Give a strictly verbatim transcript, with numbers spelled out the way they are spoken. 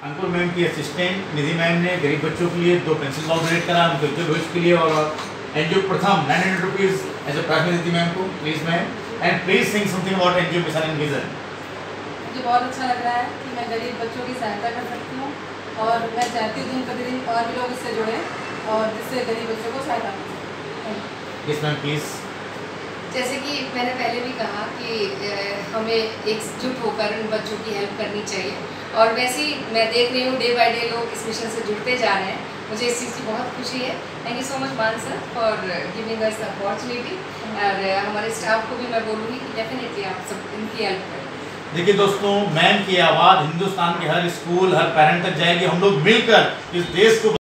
अंकुर ma'am की assistant Nidhi ma'am ने गरीब बच्चों के लिए दो पेंसिल बॉक्स डोनेट करा उनके उज्जवल भविष्य के लिए, और NGO Pratham nine hundred rupees as a prize Nidhi ma'am को, please ma'am, and please sing something about NGO mission and vision. मुझे बहुत अच्छा लग रहा है कि मैं गरीब बच्चों की सहायता कर सकती हूँ, और मैं चाहती हूँ दिन प्रतिदिन और भी लोग इससे जुड़े और जिससे गरीब बच्चों को सहायता मिल सके। Yes ma'am please. जैसे कि मैंने पहले भी कहा कि हमें एकजुट होकर उन बच्चों की हेल्प करनी चाहिए, और वैसे ही मैं देख रही हूँ डे बाय डे लोग इस मिशन से जुड़ते जा रहे हैं। मुझे इस चीज़ की बहुत खुशी है। Thank you so much Maan sir for giving us the opportunity, और हमारे स्टाफ को भी मैं बोलूँगी कि डेफिनेटली आप सब इनकी हेल्प करें। देखिए दोस्तों, मैम की आवाज़ हिंदुस्तान के हर स्कूल हर पेरेंट तक जाएगी। हम लोग मिलकर इस देश को